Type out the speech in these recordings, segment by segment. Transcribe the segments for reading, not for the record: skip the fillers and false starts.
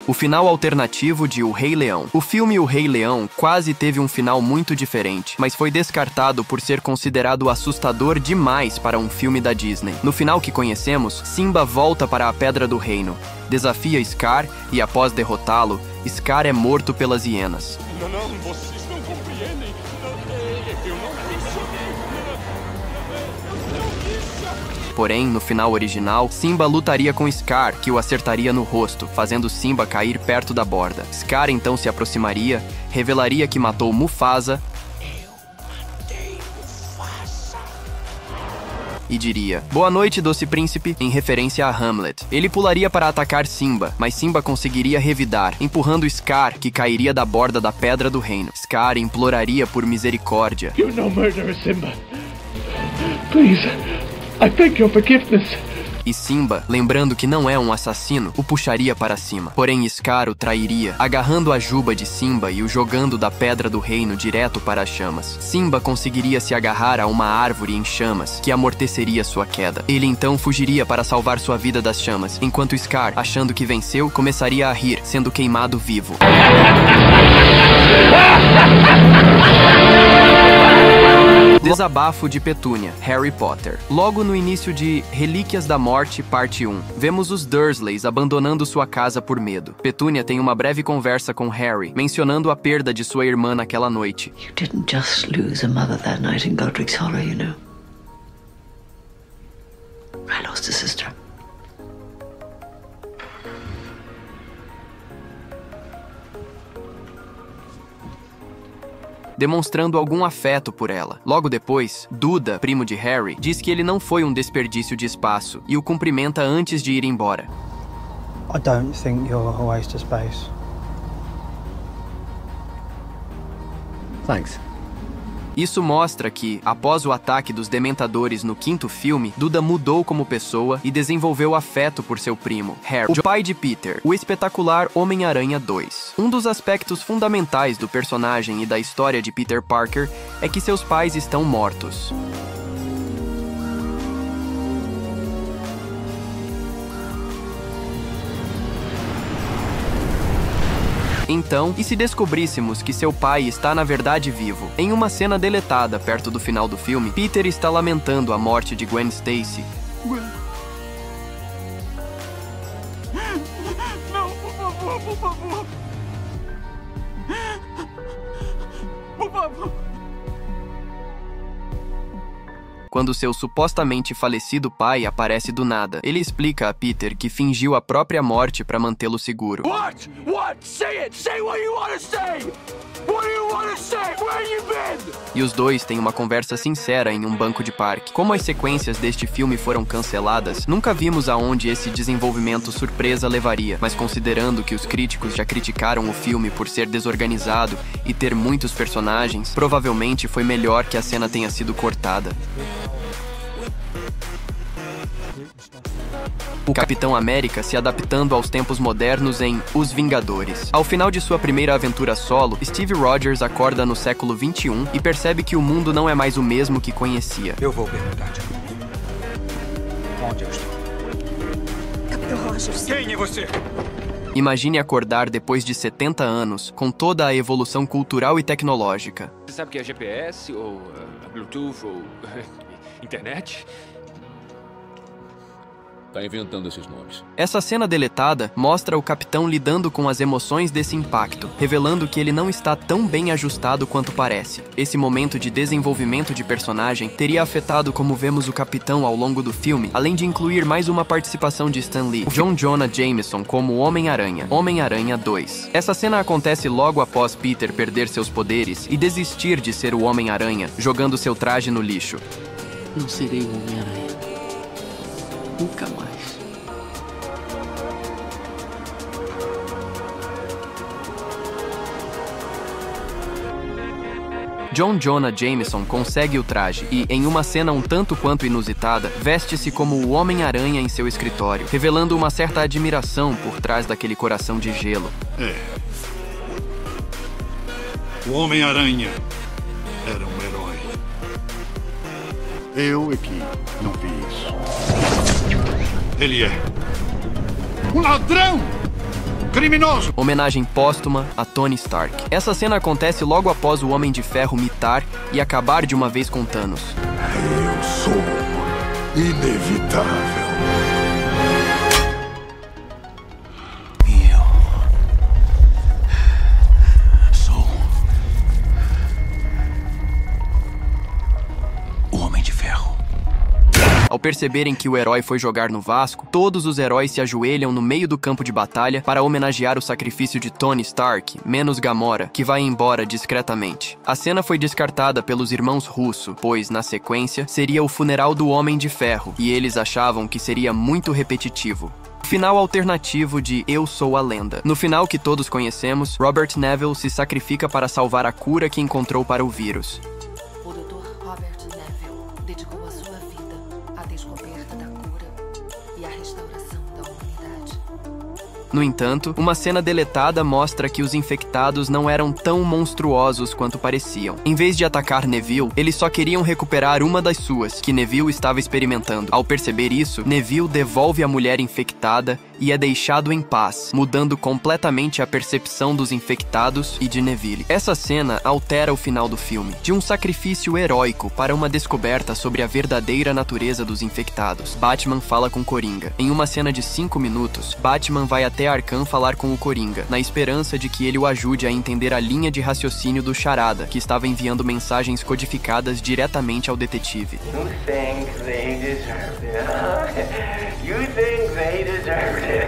O final alternativo de O Rei Leão. O filme O Rei Leão quase teve um final muito diferente, mas foi descartado por ser considerado assustador demais para um filme da Disney. No final que conhecemos, Simba volta para a Pedra do Reino, desafia Scar e, após derrotá-lo, Scar é morto pelas hienas. Não, vocês não compreendem. Eu não quis. Porém, no final original, Simba lutaria com Scar, que o acertaria no rosto, fazendo Simba cair perto da borda. Scar então se aproximaria, revelaria que matou Mufasa e diria: "Boa noite, doce príncipe", em referência a Hamlet. Ele pularia para atacar Simba, mas Simba conseguiria revidar, empurrando Scar, que cairia da borda da Pedra do Reino. Scar imploraria por misericórdia. You no murderer, Simba. Please, I beg your forgiveness. E Simba, lembrando que não é um assassino, o puxaria para cima. Porém, Scar o trairia, agarrando a juba de Simba e o jogando da Pedra do Reino direto para as chamas. Simba conseguiria se agarrar a uma árvore em chamas, que amorteceria sua queda. Ele então fugiria para salvar sua vida das chamas, enquanto Scar, achando que venceu, começaria a rir, sendo queimado vivo. Desabafo de Petúnia, Harry Potter. Logo no início de Relíquias da Morte, parte 1, vemos os Dursleys abandonando sua casa por medo. Petúnia tem uma breve conversa com Harry, mencionando a perda de sua irmã naquela noite. You didn't just lose a mother that night in Godric's Hollow, you know. I lost a sister. Demonstrando algum afeto por ela. Logo depois, Duda, primo de Harry, diz que ele não foi um desperdício de espaço e o cumprimenta antes de ir embora. I don't think you're a waste of space. Thanks. Isso mostra que, após o ataque dos Dementadores no 5º filme, Duda mudou como pessoa e desenvolveu afeto por seu primo, Harry, o pai de Peter, o espetacular Homem-Aranha 2. Um dos aspectos fundamentais do personagem e da história de Peter Parker é que seus pais estão mortos. Então, e se descobríssemos que seu pai está na verdade vivo? Em uma cena deletada perto do final do filme, Peter está lamentando a morte de Gwen Stacy. Gwen. Não, por favor, por favor. Por favor. Quando seu supostamente falecido pai aparece do nada. Ele explica a Peter que fingiu a própria morte para mantê-lo seguro. What? Say it! Say what you want to say! What do you want to say? Where you been? E os dois têm uma conversa sincera em um banco de parque. Como as sequências deste filme foram canceladas, nunca vimos aonde esse desenvolvimento surpresa levaria, mas considerando que os críticos já criticaram o filme por ser desorganizado e ter muitos personagens, provavelmente foi melhor que a cena tenha sido cortada. O Capitão América se adaptando aos tempos modernos em Os Vingadores. Ao final de sua primeira aventura solo, Steve Rogers acorda no século XXI e percebe que o mundo não é mais o mesmo que conhecia. Eu vou perguntar. Onde eu estou? Capitão Rogers. Quem é você? Imagine acordar depois de 70 anos, com toda a evolução cultural e tecnológica. Você sabe o que é GPS, ou Bluetooth, ou internet? Tá inventando esses nomes. Essa cena deletada mostra o capitão lidando com as emoções desse impacto, revelando que ele não está tão bem ajustado quanto parece. Esse momento de desenvolvimento de personagem teria afetado como vemos o capitão ao longo do filme, além de incluir mais uma participação de Stan Lee, John Jonah Jameson como Homem-Aranha, Homem-Aranha 2. Essa cena acontece logo após Peter perder seus poderes e desistir de ser o Homem-Aranha, jogando seu traje no lixo. Não serei o Homem-Aranha. Nunca mais. John Jonah Jameson consegue o traje e, em uma cena um tanto quanto inusitada, veste-se como o Homem-Aranha em seu escritório, revelando uma certa admiração por trás daquele coração de gelo. O Homem-Aranha era um herói. Eu aqui não vi isso. Ele é um ladrão! criminoso! Homenagem póstuma a Tony Stark. Essa cena acontece logo após o Homem de Ferro mitar e acabar de uma vez com Thanos. Eu sou inevitável. Ao perceberem que o herói foi jogar no Vasco, todos os heróis se ajoelham no meio do campo de batalha para homenagear o sacrifício de Tony Stark, menos Gamora, que vai embora discretamente. A cena foi descartada pelos irmãos Russo, pois, na sequência, seria o funeral do Homem de Ferro, e eles achavam que seria muito repetitivo. Final alternativo de Eu Sou a Lenda. No final que todos conhecemos, Robert Neville se sacrifica para salvar a cura que encontrou para o vírus. O Dr. Robert Neville dedicou a sua vida à descoberta da cura e à restauração da humanidade. No entanto, uma cena deletada mostra que os infectados não eram tão monstruosos quanto pareciam. Em vez de atacar Neville, eles só queriam recuperar uma das suas, que Neville estava experimentando. Ao perceber isso, Neville devolve a mulher infectada e é deixado em paz, mudando completamente a percepção dos infectados e de Neville. Essa cena altera o final do filme, de um sacrifício heróico para uma descoberta sobre a verdadeira natureza dos infectados. Batman fala com Coringa. Em uma cena de 5 minutos, Batman vai até Arkham falar com o Coringa, na esperança de que ele o ajude a entender a linha de raciocínio do Charada, que estava enviando mensagens codificadas diretamente ao detetive. You think they deserve it, huh? You think they deserve it.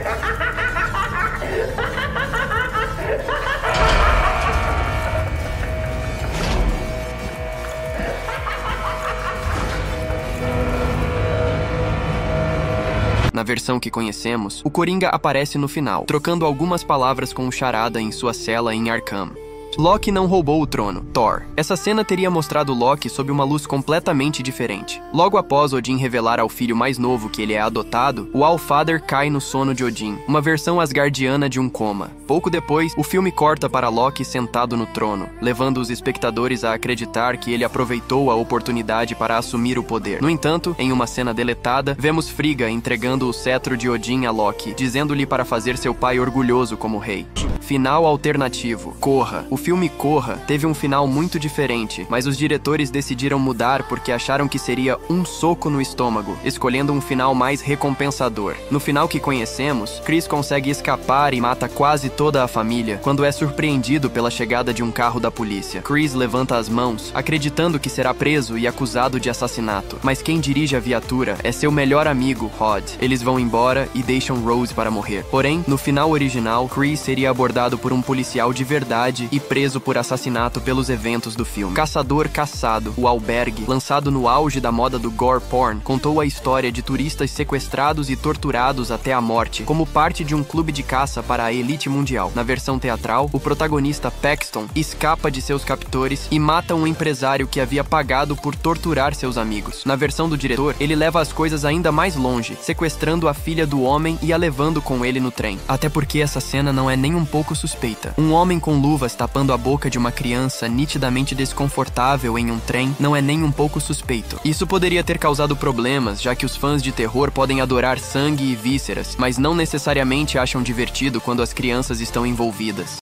Na versão que conhecemos, o Coringa aparece no final, trocando algumas palavras com o Charada em sua cela em Arkham. Loki não roubou o trono. Thor. Essa cena teria mostrado Loki sob uma luz completamente diferente. Logo após Odin revelar ao filho mais novo que ele é adotado, o Allfather cai no sono de Odin, uma versão asgardiana de um coma. Pouco depois, o filme corta para Loki sentado no trono, levando os espectadores a acreditar que ele aproveitou a oportunidade para assumir o poder. No entanto, em uma cena deletada, vemos Frigga entregando o cetro de Odin a Loki, dizendo-lhe para fazer seu pai orgulhoso como rei. Final alternativo. Corra. O filme Corra teve um final muito diferente, mas os diretores decidiram mudar porque acharam que seria um soco no estômago, escolhendo um final mais recompensador. No final que conhecemos, Chris consegue escapar e mata quase toda a família quando é surpreendido pela chegada de um carro da polícia. Chris levanta as mãos, acreditando que será preso e acusado de assassinato, mas quem dirige a viatura é seu melhor amigo, Rod. Eles vão embora e deixam Rose para morrer. Porém, no final original, Chris seria abordado por um policial de verdade e preso por assassinato pelos eventos do filme. Caçador Caçado, o Albergue, lançado no auge da moda do gore porn, contou a história de turistas sequestrados e torturados até a morte, como parte de um clube de caça para a elite mundial. Na versão teatral, o protagonista Paxton escapa de seus captores e mata um empresário que havia pagado por torturar seus amigos. Na versão do diretor, ele leva as coisas ainda mais longe, sequestrando a filha do homem e a levando com ele no trem. Até porque essa cena não é nem um pouco suspeita. Um homem com luvas tapando a boca de uma criança nitidamente desconfortável em um trem não é nem um pouco suspeito. Isso poderia ter causado problemas, já que os fãs de terror podem adorar sangue e vísceras, mas não necessariamente acham divertido quando as crianças estão envolvidas.